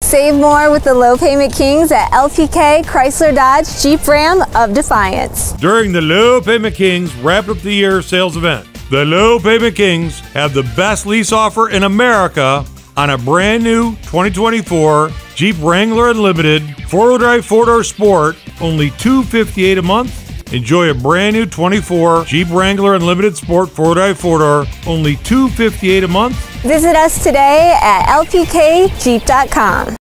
Save more with the low payment kings at LPK Chrysler Dodge Jeep Ram of Defiance. During the Low Payment Kings Wrap Up the Year sales event, the Low Payment Kings have the best lease offer in America on a brand new 2024 Jeep Wrangler Unlimited 4-wheel drive 4-door Sport, only $258 a month. Enjoy a brand new 24 Jeep Wrangler Unlimited Sport 4-wheel drive 4-door, only $258 a month. Visit us today at lpkjeep.com.